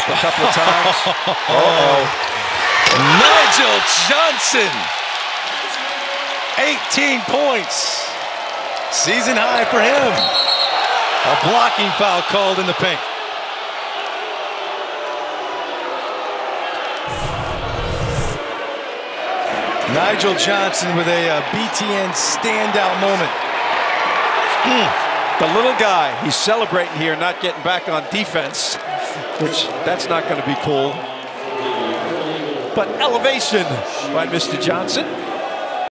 up a couple of times. Nigel Johnson, 18 points. Season high for him. A blocking foul called in the paint. Nigel Johnson with a BTN standout moment. The little guy, he's celebrating here, not getting back on defense, which that's not going to be cool. But elevation by Mr. Johnson.